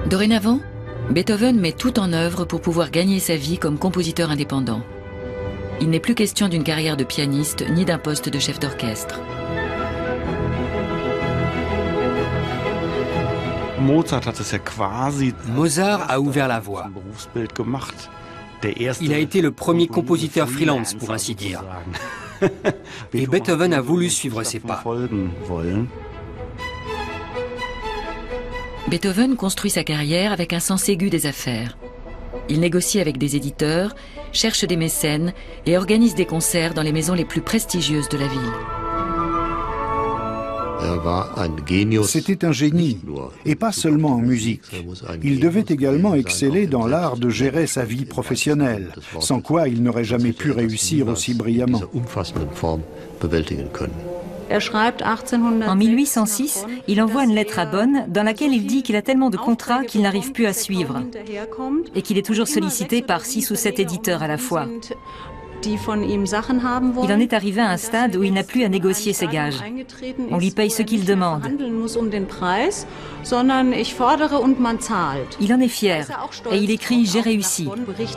Dorénavant, Beethoven met tout en œuvre pour pouvoir gagner sa vie comme compositeur indépendant. Il n'est plus question d'une carrière de pianiste ni d'un poste de chef d'orchestre. Mozart a ouvert la voie. Il a été le premier compositeur freelance, pour ainsi dire. Et Beethoven a voulu suivre ses pas. Beethoven construit sa carrière avec un sens aigu des affaires. Il négocie avec des éditeurs, cherche des mécènes et organise des concerts dans les maisons les plus prestigieuses de la ville. C'était un génie, et pas seulement en musique. Il devait également exceller dans l'art de gérer sa vie professionnelle, sans quoi il n'aurait jamais pu réussir aussi brillamment. En 1806, il envoie une lettre à Bonn dans laquelle il dit qu'il a tellement de contrats qu'il n'arrive plus à suivre et qu'il est toujours sollicité par 6 ou 7 éditeurs à la fois. Il en est arrivé à un stade où il n'a plus à négocier ses gages. On lui paye ce qu'il demande. Il en est fier et il écrit « J'ai réussi ».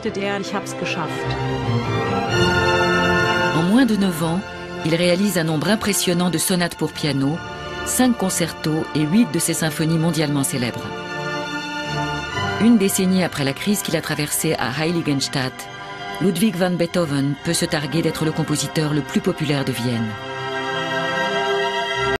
En moins de 9 ans, il réalise un nombre impressionnant de sonates pour piano, 5 concertos et 8 de ses symphonies mondialement célèbres. Une décennie après la crise qu'il a traversée à Heiligenstadt, Ludwig van Beethoven peut se targuer d'être le compositeur le plus populaire de Vienne.